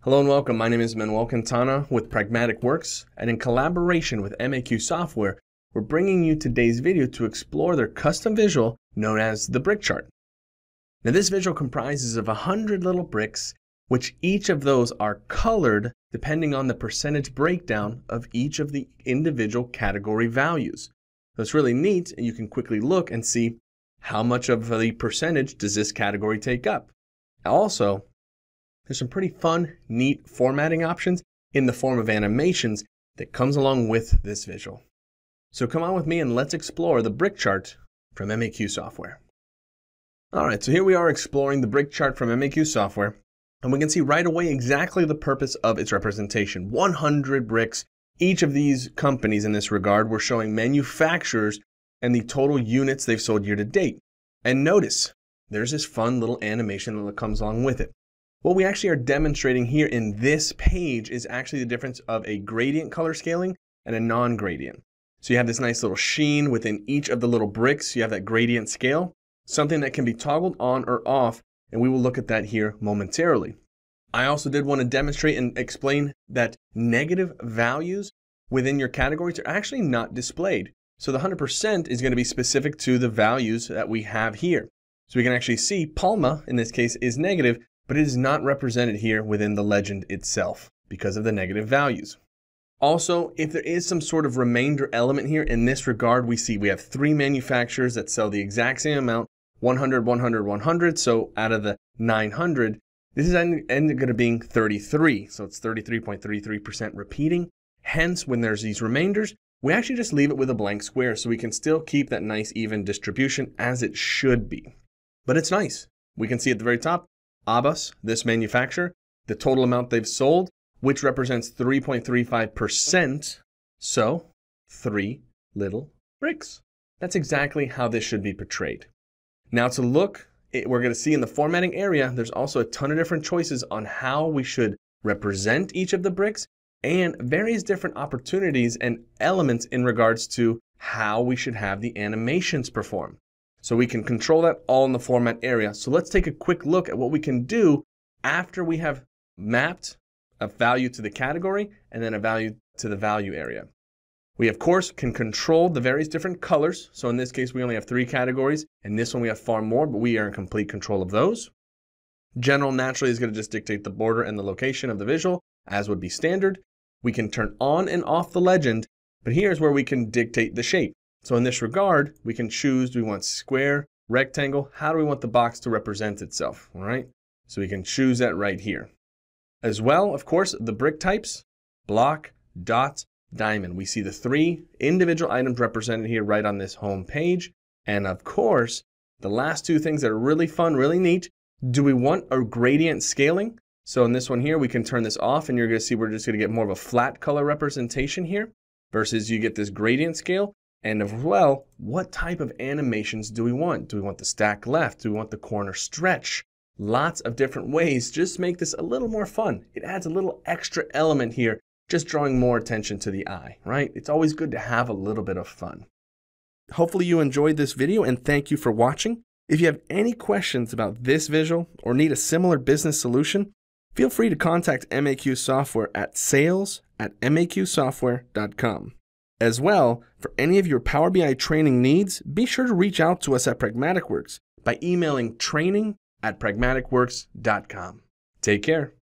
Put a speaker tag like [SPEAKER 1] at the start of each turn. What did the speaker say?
[SPEAKER 1] Hello and welcome. My name is Manuel Quintana with Pragmatic Works, and in collaboration with MAQ Software, we're bringing you today's video to explore their custom visual known as the brick chart. Now this visual comprises of 100 little bricks, which each of those are colored depending on the percentage breakdown of each of the individual category values. So it's really neat, and you can quickly look and see how much of the percentage does this category take up. Also, there's some pretty fun, neat formatting options in the form of animations that comes along with this visual. So come on with me and let's explore the brick chart from MAQ Software. Alright, so here we are exploring the brick chart from MAQ Software, and we can see right away exactly the purpose of its representation. 100 bricks. Each of these companies in this regard were showing manufacturers and the total units they've sold year to date. And notice, there's this fun little animation that comes along with it. What we actually are demonstrating here in this page is actually the difference of a gradient color scaling and a non-gradient. So you have this nice little sheen within each of the little bricks. You have that gradient scale, something that can be toggled on or off, and we will look at that here momentarily. I also did want to demonstrate and explain that negative values within your categories are actually not displayed. So the 100% is going to be specific to the values that we have here. So we can actually see Palma, in this case, is negative, but it is not represented here within the legend itself because of the negative values. Also, if there is some sort of remainder element here, in this regard, we have 3 manufacturers that sell the exact same amount, 100, 100, 100. So out of the 900, this is ended up being 33. So it's 33.33% repeating. Hence, when there's these remainders, we actually just leave it with a blank square so we can still keep that nice even distribution as it should be. But it's nice. We can see at the very top, Abbas, this manufacturer, the total amount they've sold, which represents 3.35%. So 3 little bricks. That's exactly how this should be portrayed. Now to look, we're going to see in the formatting area, there's also a ton of different choices on how we should represent each of the bricks and various different opportunities and elements in regards to how we should have the animations perform. So we can control that all in the format area. So let's take a quick look at what we can do after we have mapped a value to the category and then a value to the value area. We, of course, can control the various different colors. So in this case, we only have 3 categories. In this one, we have far more, but we are in complete control of those. General naturally is going to just dictate the border and the location of the visual, as would be standard. We can turn on and off the legend, but here's where we can dictate the shape. So in this regard, we can choose, do we want square, rectangle? How do we want the box to represent itself? All right. So we can choose that right here. As well, of course, the brick types, block, dot, diamond. We see the 3 individual items represented here right on this home page. And of course, the last 2 things that are really fun, really neat. Do we want a gradient scaling? So in this one here, we can turn this off and you're going to see we're just going to get more of a flat color representation here versus you get this gradient scale. And as well, what type of animations do we want? Do we want the stack left? Do we want the corner stretch? Lots of different ways. Just make this a little more fun. It adds a little extra element here, just drawing more attention to the eye, right? It's always good to have a little bit of fun. Hopefully you enjoyed this video and thank you for watching. If you have any questions about this visual or need a similar business solution, feel free to contact MAQ Software at sales@maqsoftware.com. As well, for any of your Power BI training needs, be sure to reach out to us at Pragmatic Works by emailing training@pragmaticworks.com. Take care.